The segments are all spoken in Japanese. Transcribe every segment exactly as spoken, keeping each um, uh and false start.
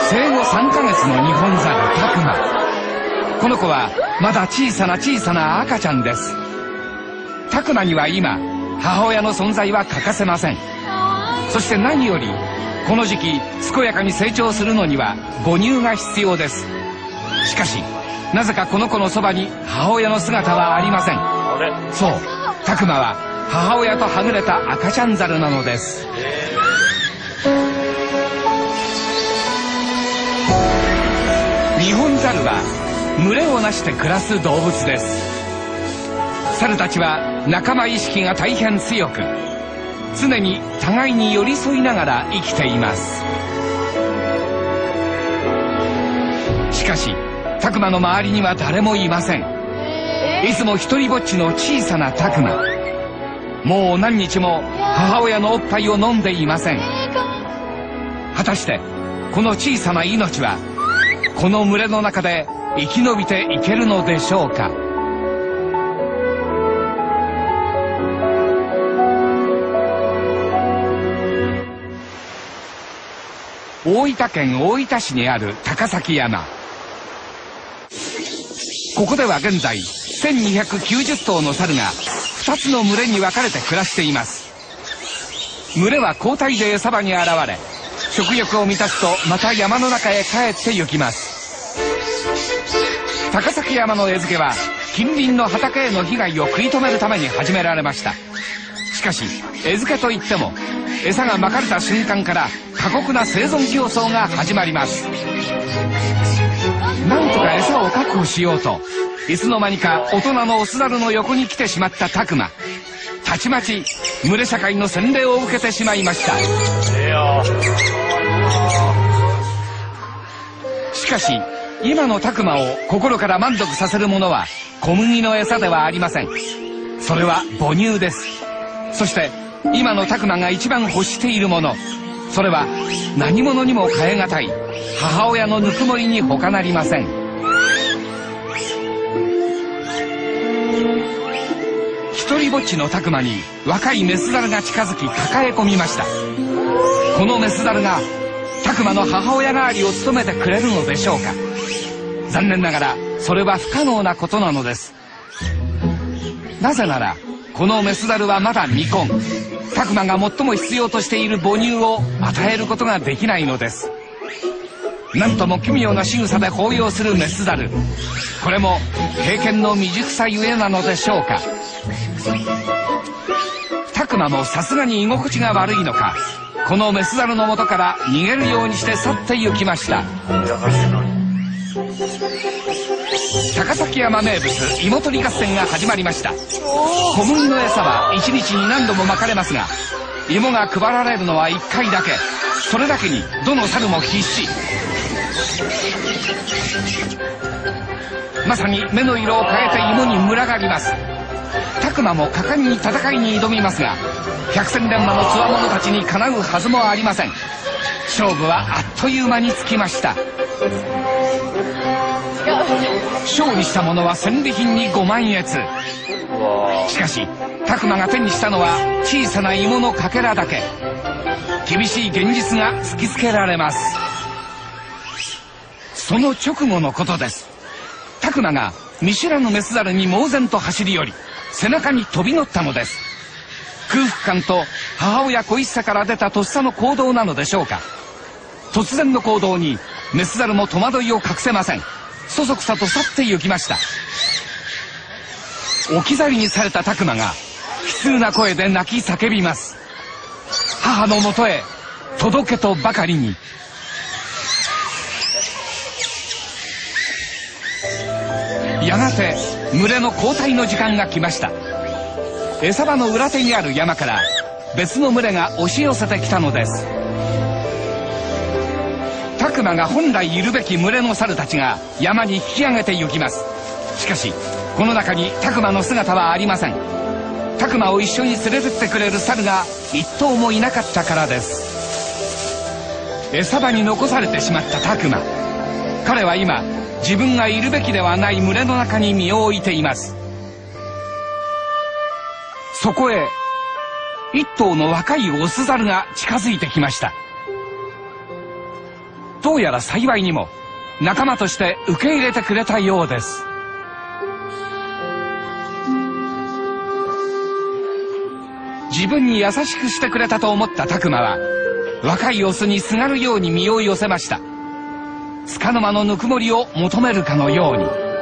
生後さんかげつのニホンザルタクマ。この子はまだ小さな小さな赤ちゃんです。タクマには今母親の存在は欠かせません。そして何よりこの時期健やかに成長するのには母乳が必要です。しかしなぜかこの子のそばに母親の姿はありません。そう、タクマは母親とはぐれた赤ちゃんザルなのです。ニホンザルは群れをなして暮らす動物です。猿たちは仲間意識が大変強く、常に互いに寄り添いながら生きています。しかしタクマの周りには誰もいません。いつも一人ぼっちの小さなタクマ。もう何日も母親のおっぱいを飲んでいません。果たしてこの小さな命はこの群れの中で生き延びていけるのでしょうか。大分県大分市にある高崎山。ここでは現在せんにひゃくきゅうじゅっとうの猿がふたつの群れに分かれて暮らしています。群れは交代で餌場に現れ、食欲を満たすとまた山の中へ帰って行きます。高崎山の餌付けは近隣の畑への被害を食い止めるために始められました。しかし餌付けといっても餌がまかれた瞬間から過酷な生存競争が始まります。なんとか餌を確保しようといつの間にか大人のオスザルの横に来てしまったタクマ。たちまち群れ社会の洗礼を受けてしまいました。しかし今のタクマを心から満足させるものは小麦の餌ではありません。それは母乳です。そして今のタクマが一番欲しているもの、それは何者にも代え難い母親のぬくもりに他なりません。一人ぼっちのタクマに若いメスザルが近づき抱え込みました。このメスザルがタクマの母親代わりを務めてくれるのでしょうか。残念ながらそれは不可能なことなのです。なぜならこのメスザルはまだ未婚。タクマが最も必要としている母乳を与えることができないのです。なんとも奇妙な仕草で抱擁するメスザル。これも経験の未熟さゆえなのでしょうか。タクマもさすがに居心地が悪いのか、このメスザルの元から逃げるようにして去って行きました。高崎山名物芋取り合戦が始まりました。小麦の餌はいちにちに何度もまかれますが、芋が配られるのはいっかいだけ。それだけにどの猿も必死。まさに目の色を変えて芋に群がります。タクマも果敢に戦いに挑みますが、百戦錬磨のつわものたちにかなうはずもありません。勝負はあっという間につきました。勝利した者は戦利品にごまんえつ。しかしタクマが手にしたのは小さな芋のかけらだけ。厳しい現実が突きつけられます。その直後のことです。タクマが見知らぬメスザルに猛然と走り寄り、背中に飛び乗ったのです。空腹感と母親恋しさから出たとっさの行動なのでしょうか。突然の行動にメスザルも戸惑いを隠せません。そそくさと去って行きました。置き去りにされたタクマが悲痛な声で泣き叫びます。母のもとへ届けとばかりに。やがて群れの交代の時間が来ました。餌場の裏手にある山から別の群れが押し寄せてきたのです。タクマが本来いるべき群れの猿たちが山に引き上げて行きます。しかしこの中にタクマの姿はありません。タクマを一緒に連れてってくれる猿が一頭もいなかったからです。餌場に残されてしまったタクマ。彼は今自分がいるべきではない群れの中に身を置いています。そこへ一頭の若いオスザルが近づいてきました。 どうやら幸いにも仲間として受け入れてくれたようです。自分に優しくしてくれたと思ったタクマは若いオスにすがるように身を寄せました。束の間のぬくもりを求めるかのように。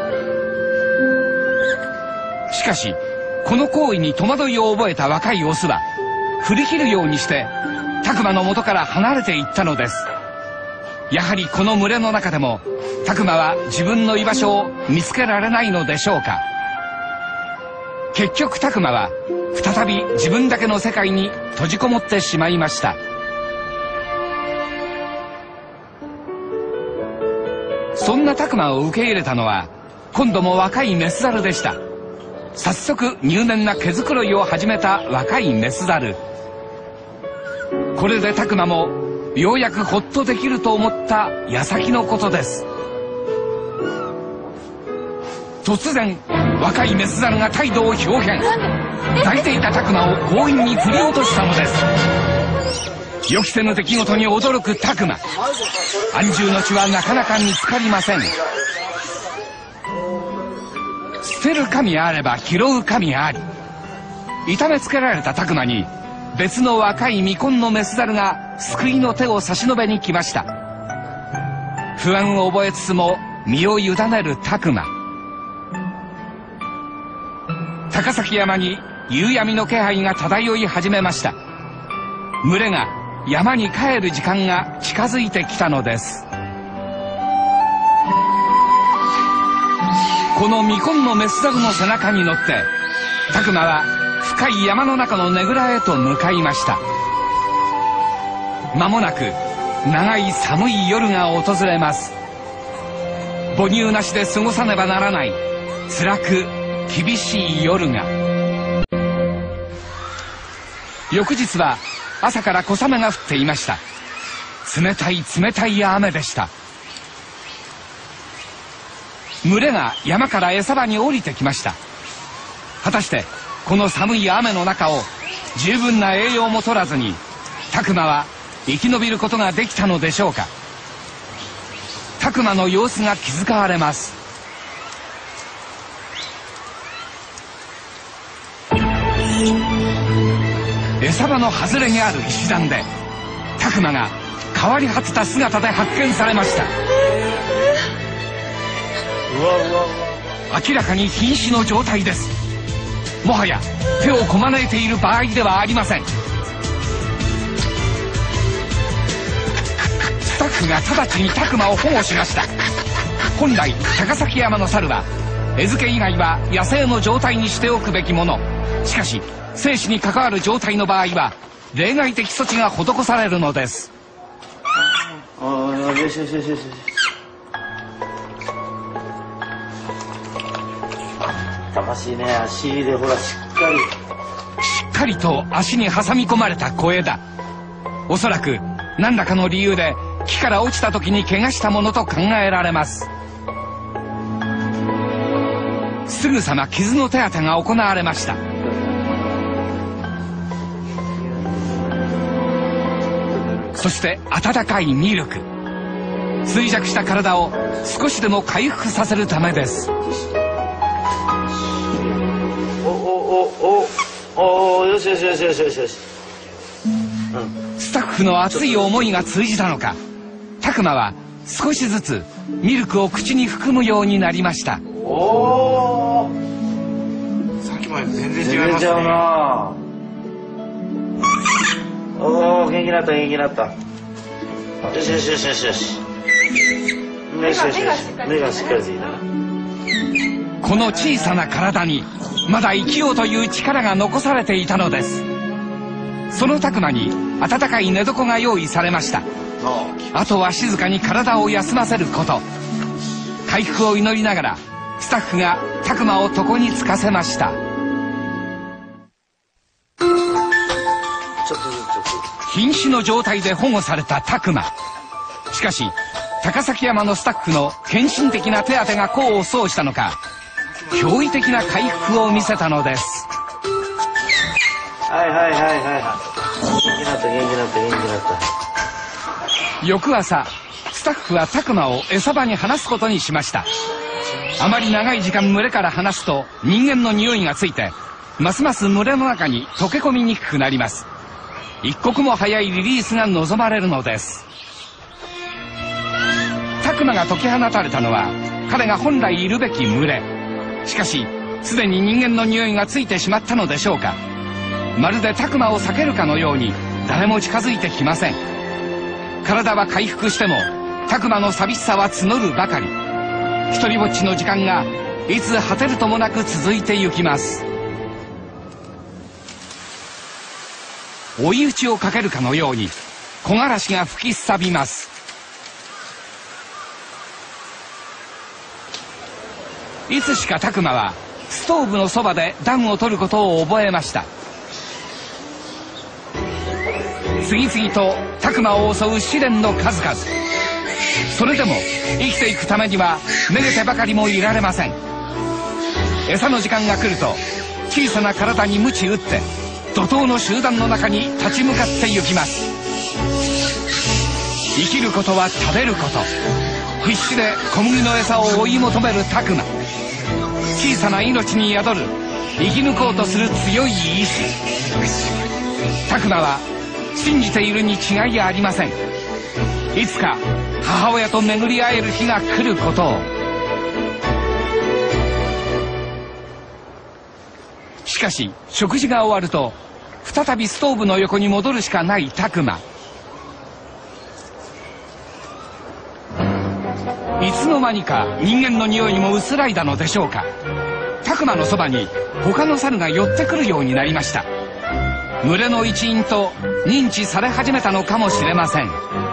しかしこの行為に戸惑いを覚えた若いオスは振り切るようにしてタクマの元から離れていったのです。やはりこの群れの中でもタクマは自分の居場所を見つけられないのでしょうか。結局タクマは再び自分だけの世界に閉じこもってしまいました。そんなタクマを受け入れたのは今度も若いメスザルでした。早速入念な毛づくろいを始めた若いメスザル。これでタクマもようやくほっとできると思った矢先のことです。突然若いメスザルが態度を表現。抱いていたタクマを強引に振り落としたのです。予期せぬ出来事に驚くタクマ。安住の地はなかなか見つかりません。捨てる神あれば拾う神あり。痛めつけられたタクマに別の若い未婚のメスザルが救いの手を差し伸べに来ました。不安を覚えつつも身を委ねるタクマ。高崎山に夕闇の気配が漂い始めました。群れが山に帰る時間が近づいてきたのです。この未婚のメスザルの背中に乗ってタクマは深い山の中のねぐらへと向かいました。間もなく長い寒い夜が訪れます。母乳なしで過ごさねばならない辛く厳しい夜が。翌日は朝から小雨が降っていました。冷たい冷たい雨でした。群れが山から餌場に降りてきました。果たしてこの寒い雨の中を十分な栄養も取らずにタクマは生き延びることができたのでしょうか。タクマの様子が気遣われます。餌場の外れにある石段でタクマが変わり果てた姿で発見されました。明らかに瀕死の状態です。もはや手をこまねいている場合ではありません。スタッフが直ちにタクマを保護しました。本来高崎山の猿は餌付け以外は野生の状態にしておくべきもの。しかし生死に関わる状態の場合は例外的措置が施されるのです。 よしよしよしよし。魂ね、足でほらしっかりしっかりと足に挟み込まれた小枝。おそらく何らかの理由で木から落ちた時に怪我したものと考えられます。すぐさま傷の手当てが行われました。そして温かいミルク。衰弱した体を少しでも回復させるためです。 おおおおおよしよしよしよしよしよし、うん、 スタッフの熱い思いが通じたのかタクマは少しずつミルクを口に含むようになりました。 おおさっきまで全然違いますね。 全然違うな。おお元気になった元気になった。よしよしよしよしよしよしよしよし目がしっかりついた。 この小さな体にまだ生きようという力が残されていたのです。そのタクマに温かい寝床が用意されました。あとは静かに体を休ませること。回復を祈りながらスタッフがタクマを床につかせました。 ちょっとずつちょっと瀕死の状態で保護されたタクマ。しかし高崎山のスタッフの献身的な手当てが功を奏したのか驚異的な回復を見せたのです。 はいはいはいはい元気になった元気になった元気になった。 翌朝スタッフはタクマを餌場に放すことにしました。あまり長い時間群れから離すと人間の匂いがついて、ますます群れの中に溶け込みにくくなります。一刻も早いリリースが望まれるのです。タクマが解き放たれたのは彼が本来いるべき群れ。しかしすでに人間の匂いがついてしまったのでしょうか。まるでタクマを避けるかのように誰も近づいてきません。体は回復してもタクマの寂しさは募るばかり。一りぼっちの時間がいつ果てるともなく続いてゆきます。追い打ちをかけるかのように木枯らしが吹きすさびます。いつしかタクマはストーブのそばで暖を取ることを覚えました。次々とタクマを襲う試練の数々。それでも生きていくためにはめげてばかりもいられません。餌の時間が来ると小さな体に鞭打って怒涛の集団の中に立ち向かって行きます。生きることは食べること。必死で小麦の餌を追い求めるタクマ。小さな命に宿る生き抜こうとする強い意志。タクマは信じているに違いありません。いつか母親と巡り会える日が来ることを。しかし食事が終わると再びストーブの横に戻るしかないタクマ。いつの間にか人間の匂いにも薄らいだのでしょうか。タクマのそばに他の猿が寄ってくるようになりました。群れの一員と認知され始めたのかもしれません。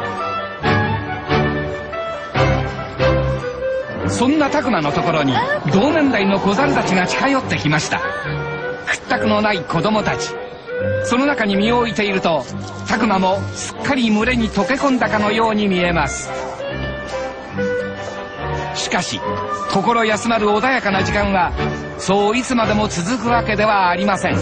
そんなタクマのところに同年代の小猿たちが近寄ってきました。屈託のない子供たち。その中に身を置いているとタクマもすっかり群れに溶け込んだかのように見えます。しかし心休まる穏やかな時間はそういつまでも続くわけではありません。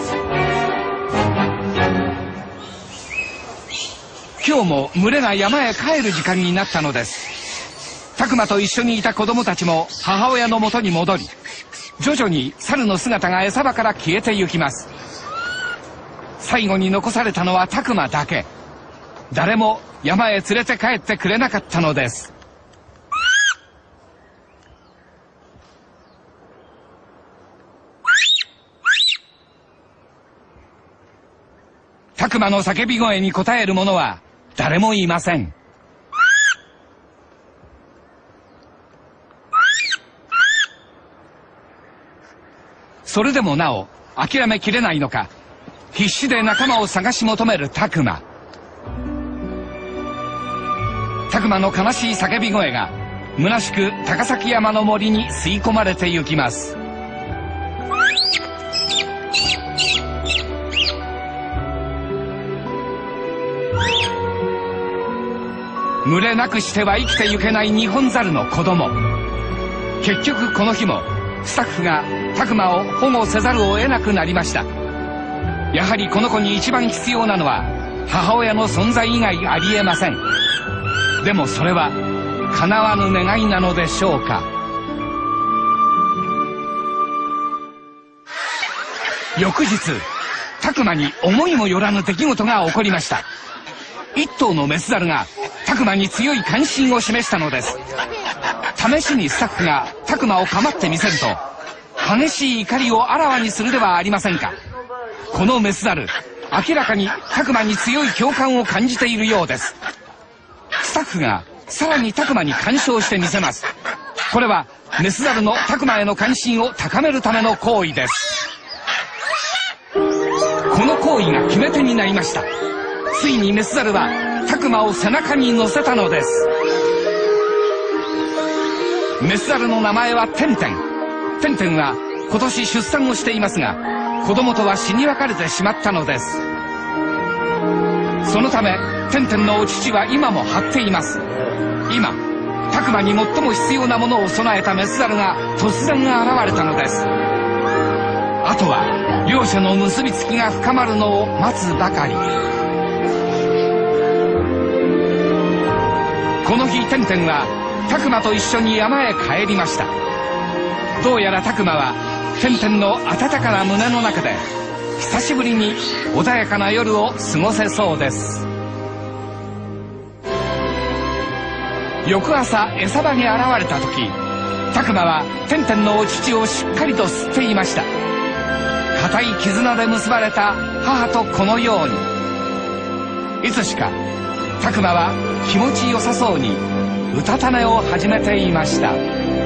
今日も群れが山へ帰る時間になったのです。タクマと一緒にいた子供たちも母親のもとに戻り、徐々に猿の姿が餌場から消えてゆきます。最後に残されたのはタクマだけ。誰も山へ連れて帰ってくれなかったのです。タクマの叫び声に応える者は誰もいません。それでもなお諦めきれないのか、必死で仲間を探し求めるタクマ。タクマの悲しい叫び声が虚しく高崎山の森に吸い込まれてゆきます。群れなくしては生きてゆけないニホンザルの子供。結局この日もスタッフがタクマを保護せざるを得なくなりました。やはりこの子に一番必要なのは母親の存在以外ありえません。でもそれは叶わぬ願いなのでしょうか。翌日タクマに思いもよらぬ出来事が起こりました。一頭のメスザルがタクマに強い関心を示したのです。試しにスタッフがタクマを構ってみせると激しい怒りをあらわにするではありませんか。このメスザル明らかにタクマに強い共感を感じているようです。スタッフがさらにタクマに干渉してみせます。これはメスザルのタクマへの関心を高めるための行為です。この行為が決め手になりました。ついにメスザルはタクマを背中に乗せたのです。メスザルの名前はテンテン。テンテンは今年出産をしていますが、子供とは死に別れてしまったのです。そのためテンテンのお乳は今も張っています。今タクマに最も必要なものを備えたメスザルが突然現れたのです。あとは両者の結びつきが深まるのを待つばかり。 この日テンテンはタクマと一緒に山へ帰りました。どうやらタクマはテンテンの温かな胸の中で久しぶりに穏やかな夜を過ごせそうです。翌朝餌場に現れた時、タクマはテンテンのお乳をしっかりと吸っていました。固い絆で結ばれた母と子のように、いつしかタクマは気持ちよさそうにうたた寝を始めていました。